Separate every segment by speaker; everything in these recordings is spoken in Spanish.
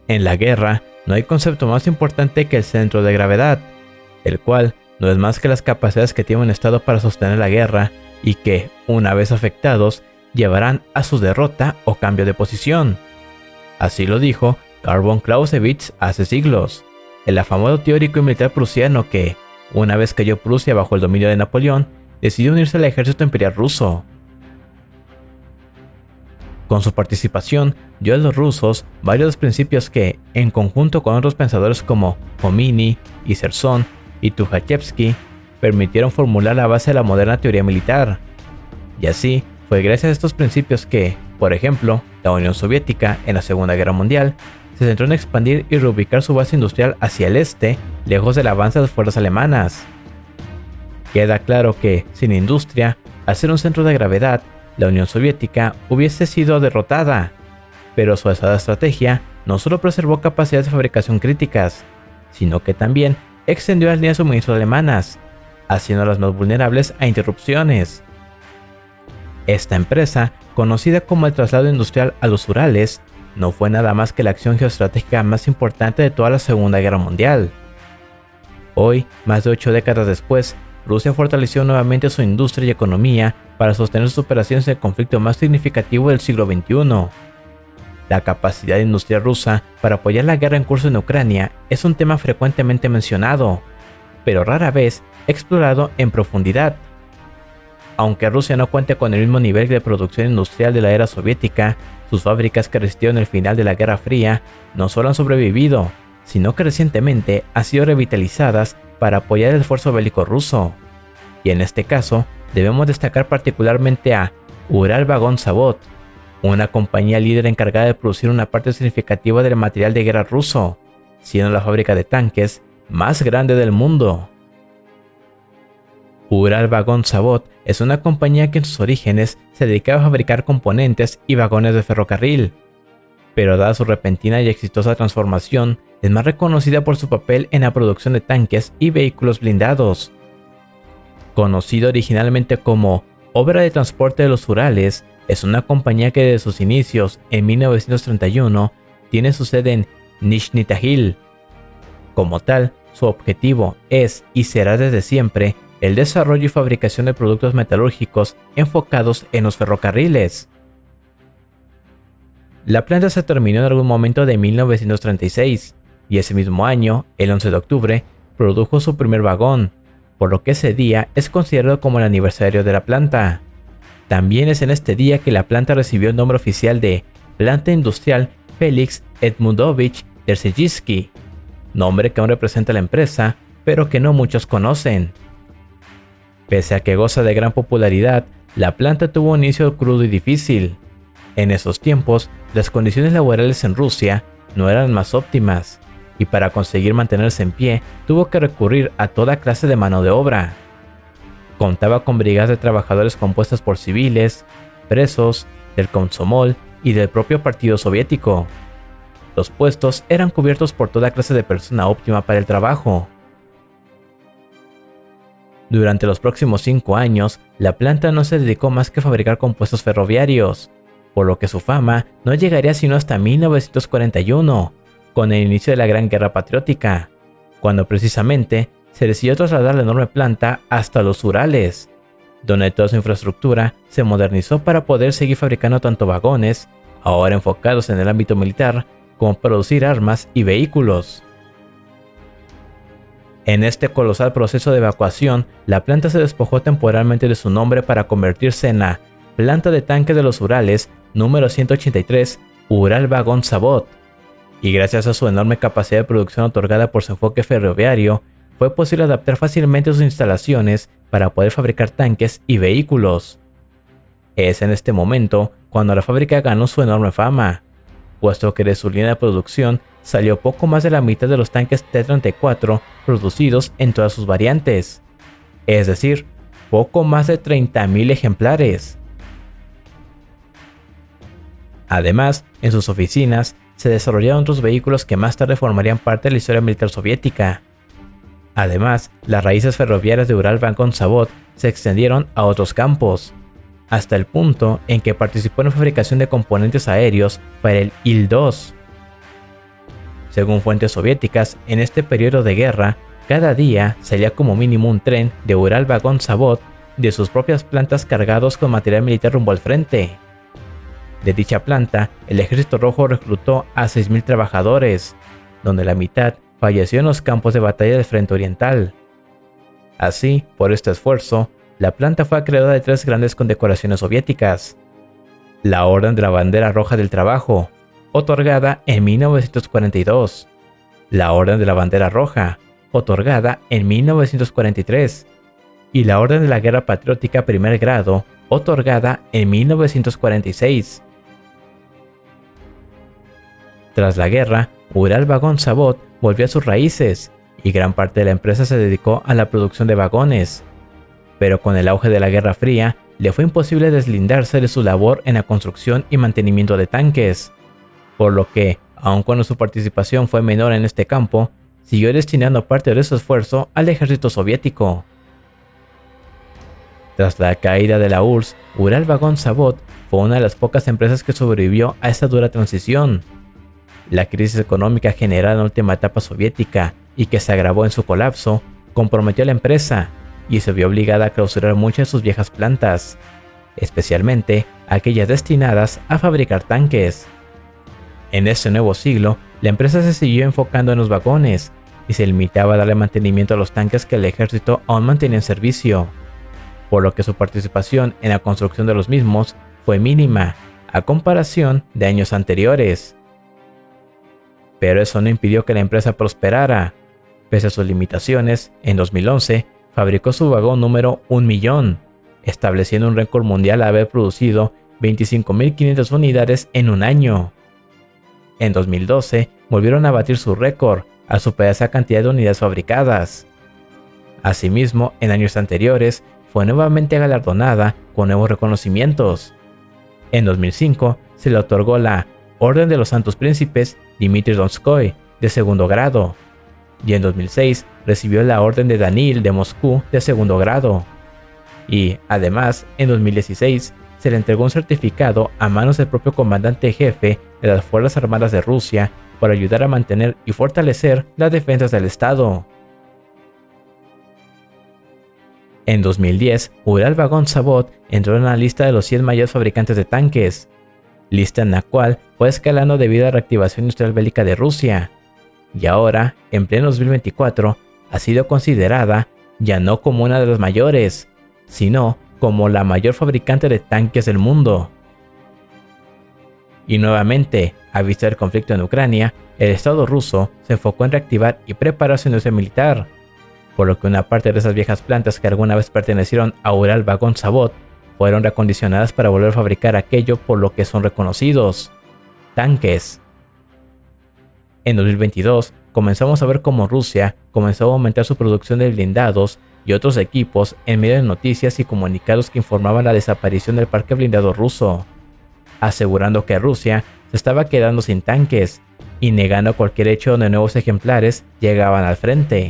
Speaker 1: En la guerra, no hay concepto más importante que el centro de gravedad, el cual no es más que las capacidades que tiene un estado para sostener la guerra y que, una vez afectados, llevarán a su derrota o cambio de posición. Así lo dijo Karl von Clausewitz hace siglos, el afamado teórico y militar prusiano que, una vez cayó Prusia bajo el dominio de Napoleón, decidió unirse al ejército imperial ruso. Con su participación, dio a los rusos varios principios que, en conjunto con otros pensadores como Jomini, Iserson y Tukhachevsky, permitieron formular la base de la moderna teoría militar. Y así, fue gracias a estos principios que, por ejemplo, la Unión Soviética en la Segunda Guerra Mundial se centró en expandir y reubicar su base industrial hacia el este, lejos del avance de las fuerzas alemanas. Queda claro que, sin industria, al ser un centro de gravedad, la Unión Soviética hubiese sido derrotada, pero su asada estrategia no solo preservó capacidades de fabricación críticas, sino que también extendió las líneas de suministro alemanas, haciéndolas más vulnerables a interrupciones. Esta empresa, conocida como el traslado industrial a los Urales, no fue nada más que la acción geoestratégica más importante de toda la Segunda Guerra Mundial. Hoy, más de 8 décadas después, Rusia fortaleció nuevamente su industria y economía para sostener sus operaciones en el conflicto más significativo del siglo XXI. La capacidad industrial rusa para apoyar la guerra en curso en Ucrania es un tema frecuentemente mencionado, pero rara vez explorado en profundidad. Aunque Rusia no cuente con el mismo nivel de producción industrial de la era soviética, sus fábricas que resistieron el final de la Guerra Fría no solo han sobrevivido, sino que recientemente han sido revitalizadas para apoyar el esfuerzo bélico ruso. Y en este caso, debemos destacar particularmente a Uralvagonzavod, una compañía líder encargada de producir una parte significativa del material de guerra ruso, siendo la fábrica de tanques más grande del mundo. Uralvagonzavod es una compañía que en sus orígenes se dedicaba a fabricar componentes y vagones de ferrocarril, pero dada su repentina y exitosa transformación, es más reconocida por su papel en la producción de tanques y vehículos blindados. Conocido originalmente como Obra de Transporte de los Urales, es una compañía que desde sus inicios, en 1931, tiene su sede en Nizhny Tagil. Como tal, su objetivo es y será desde siempre el desarrollo y fabricación de productos metalúrgicos enfocados en los ferrocarriles. La planta se terminó en algún momento de 1936, y ese mismo año, el 11 de octubre, produjo su primer vagón, por lo que ese día es considerado como el aniversario de la planta. También es en este día que la planta recibió el nombre oficial de Planta Industrial Felix Edmundovich Dzerzhinsky, nombre que aún representa a la empresa, pero que no muchos conocen. Pese a que goza de gran popularidad, la planta tuvo un inicio crudo y difícil. En esos tiempos, las condiciones laborales en Rusia no eran más óptimas, y para conseguir mantenerse en pie, tuvo que recurrir a toda clase de mano de obra. Contaba con brigadas de trabajadores compuestas por civiles, presos, del Komsomol y del propio partido soviético. Los puestos eran cubiertos por toda clase de persona óptima para el trabajo. Durante los próximos 5 años, la planta no se dedicó más que a fabricar compuestos ferroviarios, por lo que su fama no llegaría sino hasta 1941, con el inicio de la Gran Guerra Patriótica, cuando precisamente se decidió trasladar la enorme planta hasta los Urales, donde toda su infraestructura se modernizó para poder seguir fabricando tanto vagones, ahora enfocados en el ámbito militar, como producir armas y vehículos. En este colosal proceso de evacuación, la planta se despojó temporalmente de su nombre para convertirse en la Planta de Tanques de los Urales número 183 Uralvagonzavod, y gracias a su enorme capacidad de producción otorgada por su enfoque ferroviario, fue posible adaptar fácilmente sus instalaciones para poder fabricar tanques y vehículos. Es en este momento cuando la fábrica ganó su enorme fama, puesto que de su línea de producción salió poco más de la mitad de los tanques T-34 producidos en todas sus variantes, es decir, poco más de 30.000 ejemplares. Además, en sus oficinas se desarrollaron otros vehículos que más tarde formarían parte de la historia militar soviética. Además, las raíces ferroviarias de Uralvagonzavod se extendieron a otros campos, hasta el punto en que participó en la fabricación de componentes aéreos para el Il-2. Según fuentes soviéticas, en este periodo de guerra, cada día salía como mínimo un tren de Ural-Vagon-Zavod de sus propias plantas cargados con material militar rumbo al frente. De dicha planta, el Ejército Rojo reclutó a 6.000 trabajadores, donde la mitad falleció en los campos de batalla del Frente Oriental. Así, por este esfuerzo, la planta fue acreedora de 3 grandes condecoraciones soviéticas. La Orden de la Bandera Roja del Trabajo, otorgada en 1942. La Orden de la Bandera Roja, otorgada en 1943. Y la Orden de la Guerra Patriótica Primer Grado, otorgada en 1946. Tras la guerra, Ural-Vagon-Zavod volvió a sus raíces y gran parte de la empresa se dedicó a la producción de vagones. Pero con el auge de la Guerra Fría, le fue imposible deslindarse de su labor en la construcción y mantenimiento de tanques, por lo que, aun cuando su participación fue menor en este campo, siguió destinando parte de su esfuerzo al ejército soviético. Tras la caída de la URSS, Ural-Vagon-Zavod fue una de las pocas empresas que sobrevivió a esta dura transición. La crisis económica generada en la última etapa soviética y que se agravó en su colapso, comprometió a la empresa y se vio obligada a clausurar muchas de sus viejas plantas, especialmente aquellas destinadas a fabricar tanques. En este nuevo siglo, la empresa se siguió enfocando en los vagones y se limitaba a darle mantenimiento a los tanques que el ejército aún mantenía en servicio, por lo que su participación en la construcción de los mismos fue mínima a comparación de años anteriores. Pero eso no impidió que la empresa prosperara. Pese a sus limitaciones, en 2011 fabricó su vagón número 1.000.000, estableciendo un récord mundial al haber producido 25.500 unidades en un año. En 2012 volvieron a batir su récord al superar esa cantidad de unidades fabricadas. Asimismo, en años anteriores fue nuevamente galardonada con nuevos reconocimientos. En 2005 se le otorgó la Orden de los Santos Príncipes Dmitri Donskoy de segundo grado, y en 2006 recibió la Orden de Danil de Moscú de segundo grado. Y, además, en 2016 se le entregó un certificado a manos del propio comandante jefe de las Fuerzas Armadas de Rusia por ayudar a mantener y fortalecer las defensas del Estado. En 2010, Ural-Vagon-Zavod entró en la lista de los 100 mayores fabricantes de tanques, lista en la cual fue escalando debido a la reactivación industrial bélica de Rusia, y ahora, en pleno 2024, ha sido considerada ya no como una de las mayores, sino como la mayor fabricante de tanques del mundo. Y nuevamente, a vista del conflicto en Ucrania, el Estado ruso se enfocó en reactivar y preparar su industria militar, por lo que una parte de esas viejas plantas que alguna vez pertenecieron a Ural-Vagon-Zavod fueron reacondicionadas para volver a fabricar aquello por lo que son reconocidos: tanques. En 2022 comenzamos a ver cómo Rusia comenzó a aumentar su producción de blindados y otros equipos en medio de noticias y comunicados que informaban la desaparición del parque blindado ruso, asegurando que Rusia se estaba quedando sin tanques y negando cualquier hecho donde nuevos ejemplares llegaban al frente.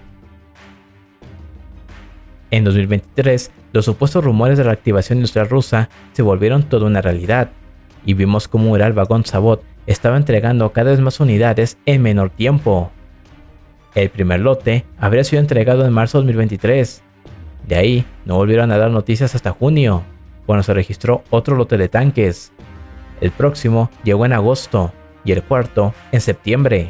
Speaker 1: En 2023, los supuestos rumores de la reactivación industrial rusa se volvieron toda una realidad, y vimos cómo Ural-Vagon-Zavod estaba entregando cada vez más unidades en menor tiempo. El primer lote habría sido entregado en marzo de 2023. De ahí no volvieron a dar noticias hasta junio, cuando se registró otro lote de tanques. El próximo llegó en agosto y el cuarto en septiembre.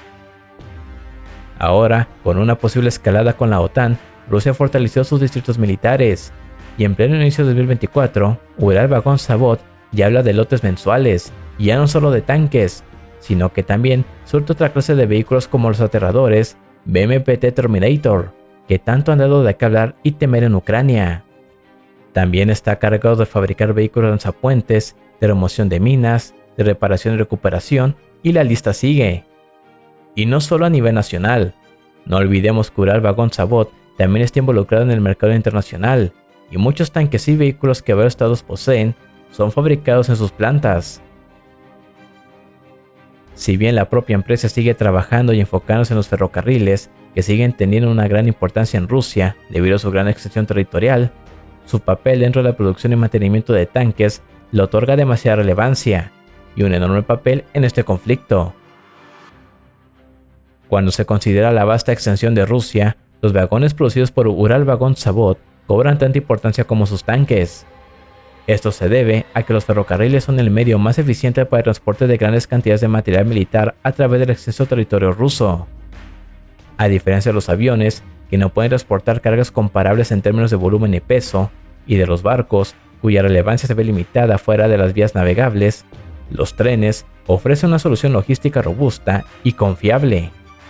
Speaker 1: Ahora, con una posible escalada con la OTAN, Rusia fortaleció sus distritos militares, y en pleno inicio de 2024, Ural-Vagon-Zavod ya habla de lotes mensuales, y ya no solo de tanques, sino que también surte otra clase de vehículos como los aterradores BMP-T Terminator, que tanto han dado de qué hablar y temer en Ucrania. También está cargado de fabricar vehículos lanzapuentes, de remoción de minas, de reparación y recuperación, y la lista sigue. Y no solo a nivel nacional. No olvidemos que Ural-Vagon-Zavod también está involucrado en el mercado internacional, y muchos tanques y vehículos que varios estados poseen son fabricados en sus plantas. Si bien la propia empresa sigue trabajando y enfocándose en los ferrocarriles, que siguen teniendo una gran importancia en Rusia debido a su gran extensión territorial, su papel dentro de la producción y mantenimiento de tanques le otorga demasiada relevancia y un enorme papel en este conflicto. Cuando se considera la vasta extensión de Rusia, los vagones producidos por Uralvagonzavod cobran tanta importancia como sus tanques. Esto se debe a que los ferrocarriles son el medio más eficiente para el transporte de grandes cantidades de material militar a través del extenso territorio ruso. A diferencia de los aviones, que no pueden transportar cargas comparables en términos de volumen y peso, y de los barcos, cuya relevancia se ve limitada fuera de las vías navegables, los trenes ofrecen una solución logística robusta y confiable.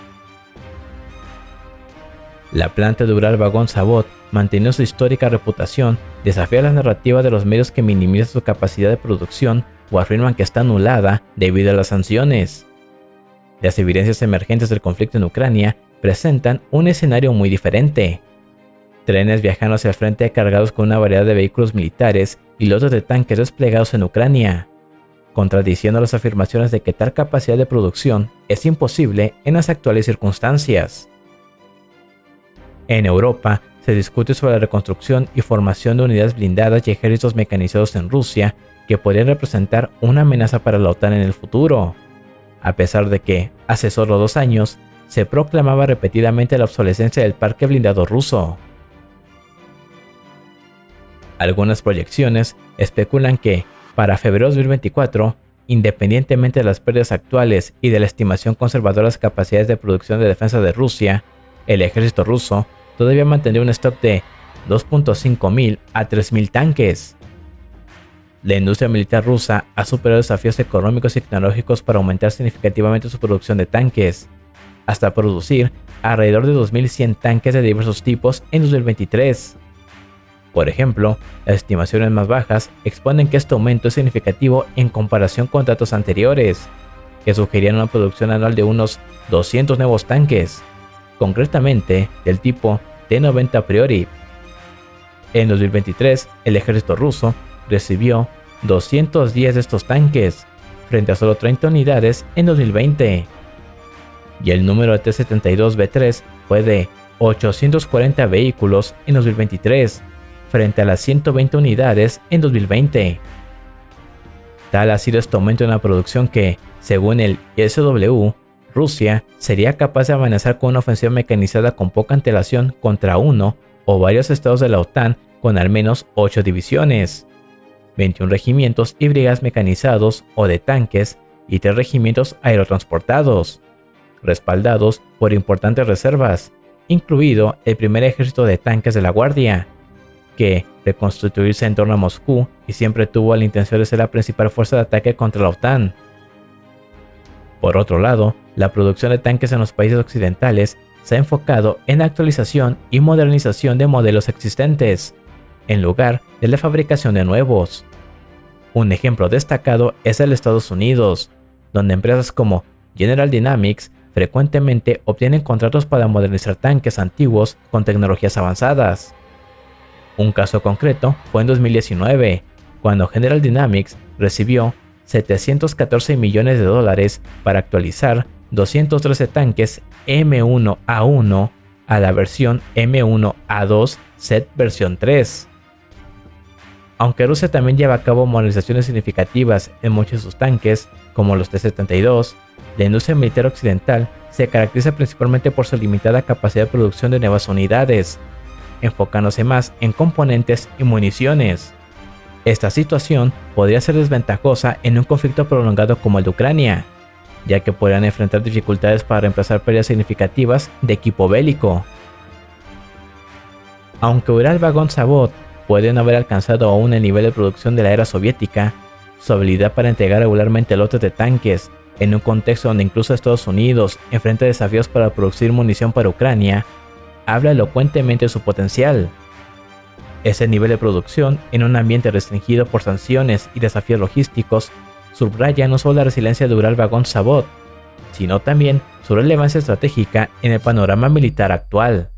Speaker 1: La planta de Uralvagonzavod, manteniendo su histórica reputación, desafía las narrativas de los medios que minimizan su capacidad de producción o afirman que está anulada debido a las sanciones. Las evidencias emergentes del conflicto en Ucrania presentan un escenario muy diferente. Trenes viajando hacia el frente cargados con una variedad de vehículos militares y lotes de tanques desplegados en Ucrania, contradiciendo las afirmaciones de que tal capacidad de producción es imposible en las actuales circunstancias. En Europa, se discute sobre la reconstrucción y formación de unidades blindadas y ejércitos mecanizados en Rusia que podrían representar una amenaza para la OTAN en el futuro, a pesar de que, hace solo 2 años, se proclamaba repetidamente la obsolescencia del parque blindado ruso. Algunas proyecciones especulan que, para febrero de 2024, independientemente de las pérdidas actuales y de la estimación conservadora de las capacidades de producción de defensa de Rusia, el ejército ruso todavía mantendría un stock de 2.5 mil a 3.000 tanques. La industria militar rusa ha superado desafíos económicos y tecnológicos para aumentar significativamente su producción de tanques, hasta producir alrededor de 2.100 tanques de diversos tipos en 2023. Por ejemplo, las estimaciones más bajas exponen que este aumento es significativo en comparación con datos anteriores, que sugerían una producción anual de unos 200 nuevos tanques, concretamente del tipo T-90 Priority. En 2023, el ejército ruso recibió 210 de estos tanques, frente a solo 30 unidades en 2020. Y el número de T-72B3 fue de 840 vehículos en 2023, frente a las 120 unidades en 2020. Tal ha sido este aumento en la producción que, según el ISW, Rusia sería capaz de amenazar con una ofensiva mecanizada con poca antelación contra uno o varios estados de la OTAN con al menos 8 divisiones, 21 regimientos y brigadas mecanizados o de tanques y 3 regimientos aerotransportados, respaldados por importantes reservas, incluido el primer ejército de tanques de la Guardia, que, de constituirse en torno a Moscú y siempre tuvo la intención de ser la principal fuerza de ataque contra la OTAN. Por otro lado, la producción de tanques en los países occidentales se ha enfocado en la actualización y modernización de modelos existentes, en lugar de la fabricación de nuevos. Un ejemplo destacado es el Estados Unidos, donde empresas como General Dynamics frecuentemente obtienen contratos para modernizar tanques antiguos con tecnologías avanzadas. Un caso concreto fue en 2019, cuando General Dynamics recibió $714 millones para actualizar 213 tanques M1A1 a la versión M1A2 Set versión 3. Aunque Rusia también lleva a cabo modernizaciones significativas en muchos de sus tanques, como los T-72, la industria militar occidental se caracteriza principalmente por su limitada capacidad de producción de nuevas unidades, enfocándose más en componentes y municiones. Esta situación podría ser desventajosa en un conflicto prolongado como el de Ucrania, ya que podrían enfrentar dificultades para reemplazar pérdidas significativas de equipo bélico. Aunque Uralvagonzavod puede no haber alcanzado aún el nivel de producción de la era soviética, su habilidad para entregar regularmente lotes de tanques en un contexto donde incluso Estados Unidos enfrenta desafíos para producir munición para Ucrania, habla elocuentemente de su potencial. Ese nivel de producción en un ambiente restringido por sanciones y desafíos logísticos subraya no solo la resiliencia de Uralvagonzavod, sino también su relevancia estratégica en el panorama militar actual.